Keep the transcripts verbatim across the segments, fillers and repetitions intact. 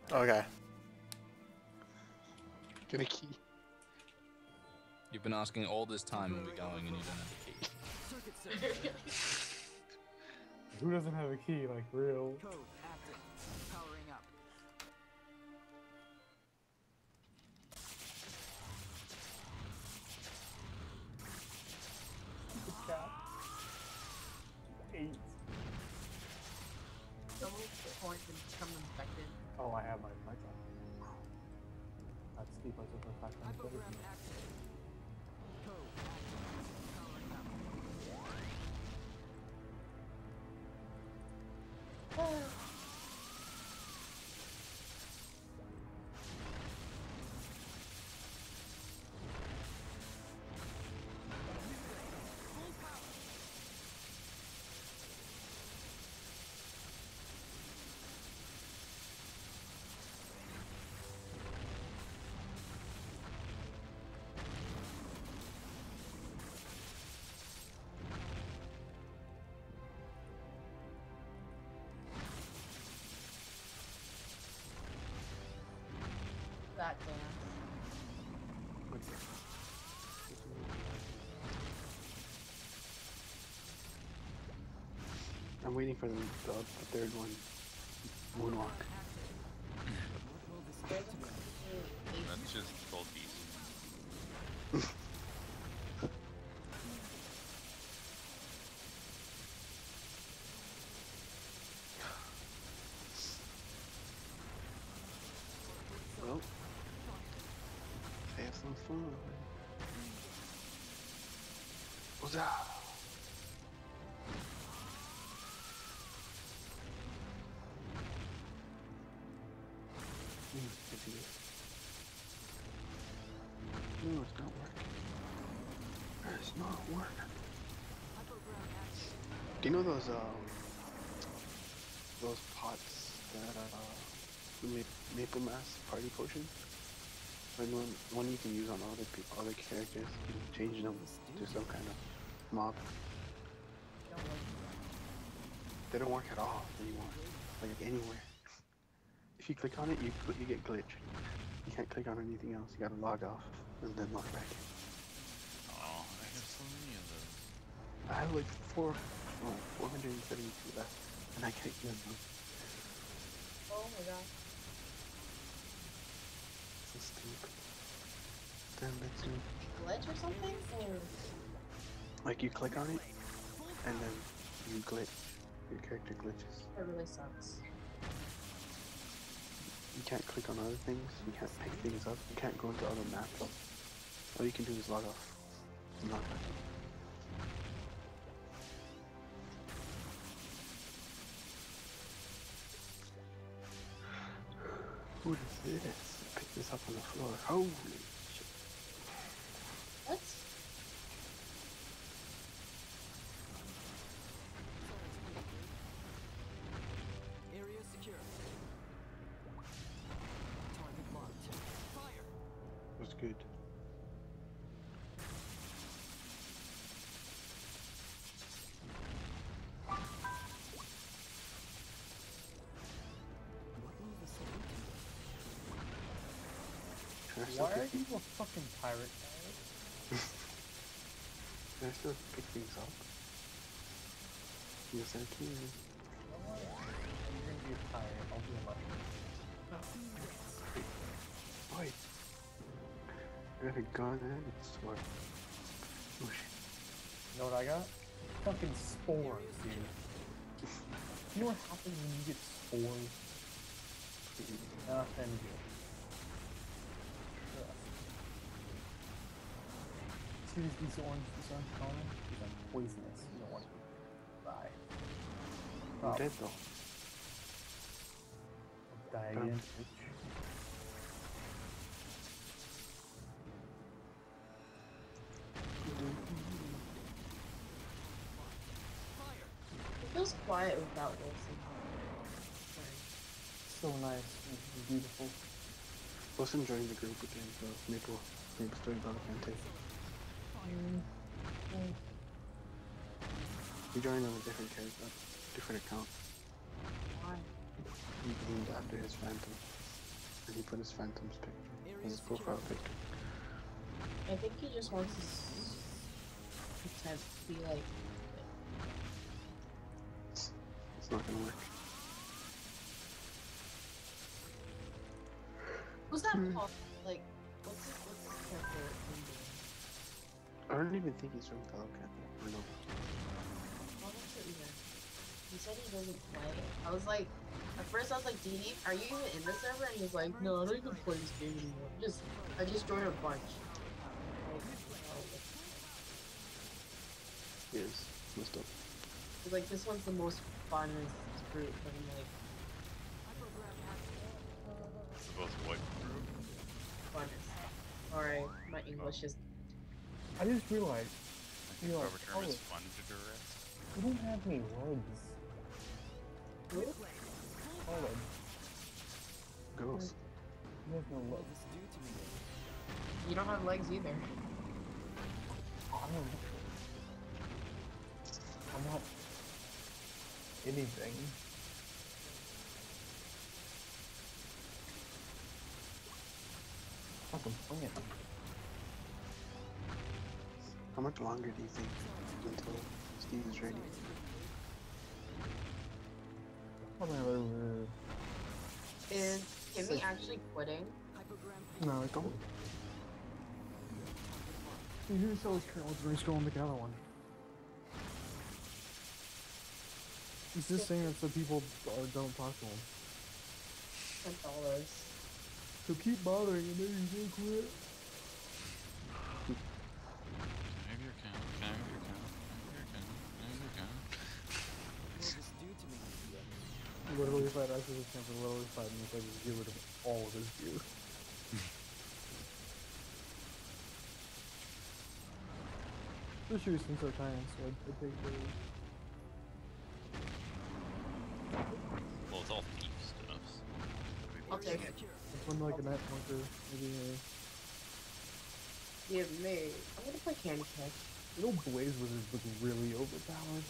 Okay. Get a key. You've been asking all this time when we're going and you don't have a key. Who doesn't have a key, like, real? Code active. Powering up. Eight. Double point and become infected. Oh, I have my lights on. That's Steve lights over five times better than Hypogram me. active. Code active. Powering up. That dance. I'm waiting for the, the, the third one. Moonwalk. That's just bulky. Well, have some fun. What's up? No, it's not working. It's not working. Do you know those um those pots that uh ma maple mass party potion? Like one one you can use on other people, other characters, you can change them to some kind of mob. They don't work at all anymore, like anywhere. If you click on it, you cl you get glitched. You can't click on anything else. You gotta log off and then log back in. Oh, I have so many of those. I have like four, oh, four hundred seventy-two left, and I can't use them. Oh my god. So stupid. Then let's do, Glitch or something? Or... like you click on it, and then you glitch. Your character glitches. That really sucks. You can't click on other things. You can't pick things up. You can't go into other maps. All you can do is log off. And log back in. What is this? Pick this up on the floor. Holy shit. What? Area secure. Target marked. Fire. What's good? What will the salute do? Can I still Why are pick, you a fucking pirate, guy? can I still pick things up? Yes, I can. You're gonna be a pirate, I'll be a mushroom. Wait. I got a gun and a sword. Oh shit. You know what I got? Fucking spores, dude. You know what happens when you get spores? Nothing good. Trust. See these, these orange, this orange color? These are poisonous. You don't want to die. I'm Oh, dead though. die again, bitch. It feels quiet without Wilson. So nice and beautiful. Wilson joined the group again, so Maple, Maple Story Brother Fante. Mm. Mm. He joined on a different character, different account. Why? He named after his phantom. And he put his Phantom's picture, Area his profile secure. picture. I think he just wants to s- pretend to be like. It's, it's not gonna work. Who's that Hmm. called? Like, what's his, what's his character in doing? I don't even think he's from Calicut. Or no. Well, that's what either. He said he doesn't play. I was like, at first I was like, D, are you even in the server? And he was like, no, I don't even play this game anymore. Just, I just joined a bunch. Like, oh, He is. Messed up. he's like, this one's the most funnest group. And I'm like, It's the most what group? funnest. Alright, my English is. I just realized I think You know, the proper term is oh. fungitorous. you don't have any legs. Solid. Ghost. You have no legs. This due to me. You don't have legs either. I don't. I'm not anything. Fucking plant. How much longer do you think until Steve is ready? Probably another. Is Kimmy actually quitting? Hypogram. No, I don't. You hear so currently reinstalling the other one. He's just saying that so people uh, don't talk to him. Ten dollars. So keep bothering and maybe he's gonna quit. Can I have your account? Can I have your account? Can I have your account? Can I have your account? Will this due to me? Literally, if I had access to him for literally five minutes, I'd just get rid of all of his gear. Especially since our time, so I'd, I'd take the. Well, it's all thief stuff. So I'll take it. It's one like a night marker, maybe a. Give me. I'm gonna play Candy Crush. You know, Blaze Wizards look really overpowered.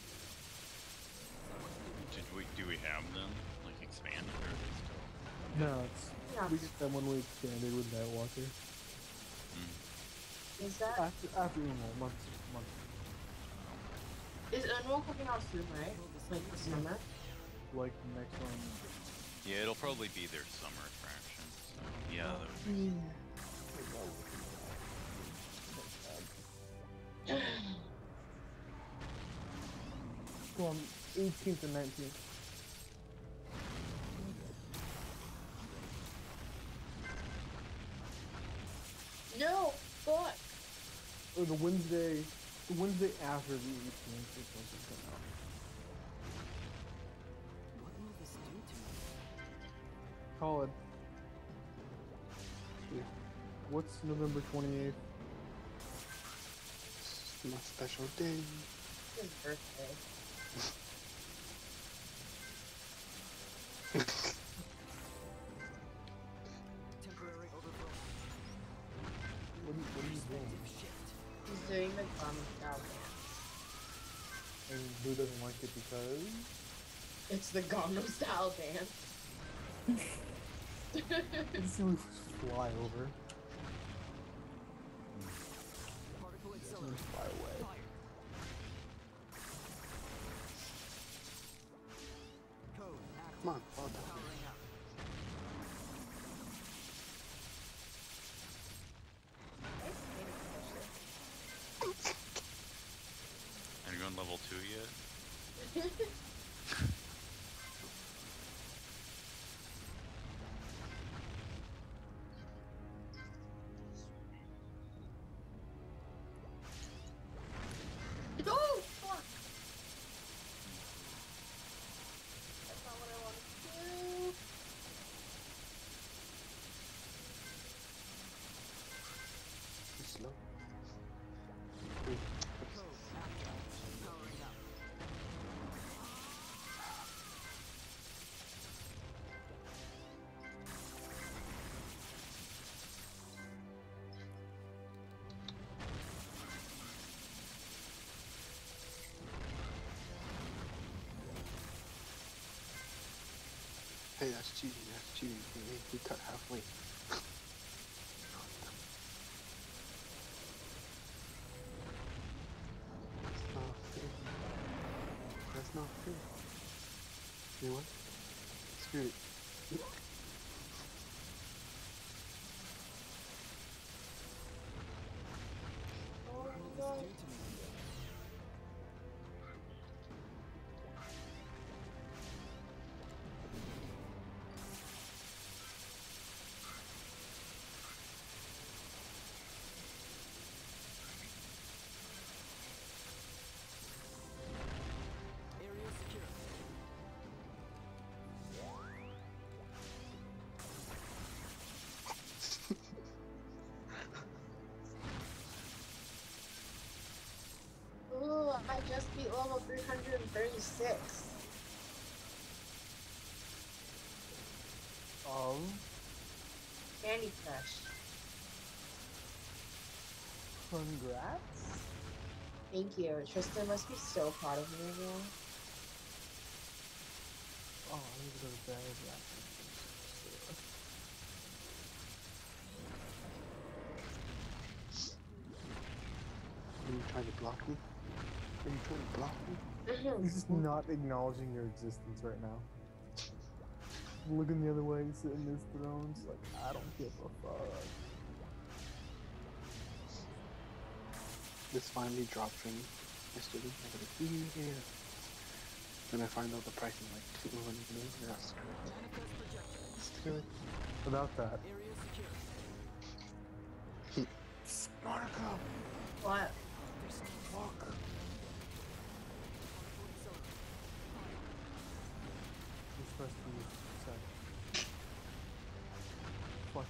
Did we do we have them like expanded or are they still? No, it's. Yeah. We get them when we expanded with Nightwalker. Mm. Is that After, after Emo, months, months. is Unreal coming out soon, right? Like this summer? Like next one. Yeah, it'll probably be their summer attraction. So yeah, that would make Well, eighteenth and nineteenth. No, fuck. Or the Wednesday, the Wednesday after the eighteenth is when it's come out. What will this do to me? Colin, Yeah. what's November twenty-eighth? It's my special day. His birthday. Temporary overflow. What are you, what are you doing? Shift. He's doing the Gangnam Style dance. And Blue doesn't like it because? It's the Gangnam Style dance. It's going to fly over. Particle It's going accelerator. to fly away. Fire. Code active. Come on, fall down. Powering up. Are you on level two yet? No! Fuck! That's not what I wanted to do. Too slow. Code active. Powering up. Hey, that's cheating. That's cheating. He, he cut halfway. That's not fair. That's not fair. You know what? Screw it. Oh What my will god. this do to me? Area secure. Ooh, I just beat level three hundred thirty-six. Um, Candy Crush. congrats. Thank you. Tristan must be so proud of me right now. Oh, I need to go to bed. Yeah. Are you trying to block me? Are you trying to block me? He's just not acknowledging your existence right now. Looking the other way, sitting in his throne, just like, I don't give a fuck. This finally dropped for me yesterday. I was like, yeah. Then I find out the price is like two hundred million. That's correct. Manifest projector. Screw it. Without that. Area secure. Monica! What? Fuck. You're supposed to use seven. Fuck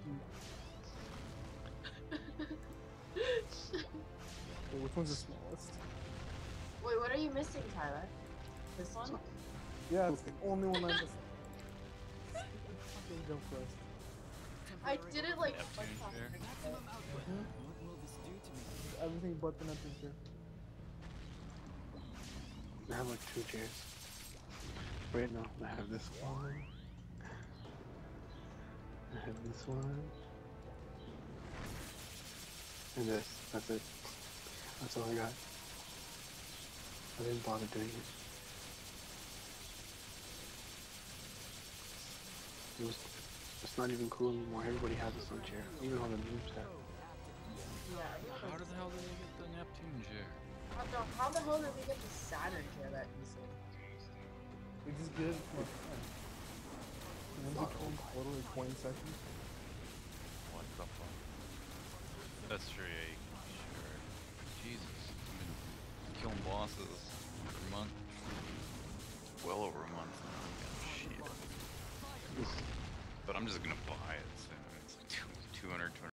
you. Wait, which one's the smallest? Wait, what are you missing, Tyler? This one? Yeah, it's the only one I'm missing. Fucking jump first. I did it like Neptune one chair? time. Maximum output. What will this do to me? Everything but the Neptune chair. I have like two chairs. Right now, I have this one. I have this one. And this. That's it. That's all I got. I didn't bother doing it. It was, it's not even cool anymore. Everybody has this one chair. Even all the noobs have. Yeah. How the hell did they get the Neptune chair? How the, how the hell did we get the Saturn chair that he said? We just did it for fun. Remember between totally twenty seconds? What the fuck? That's true, yeah, you can sure. Jesus, I've been killing bosses for a month. Well over a month now. Shit. But I'm just gonna buy it soon. It's like two, 200,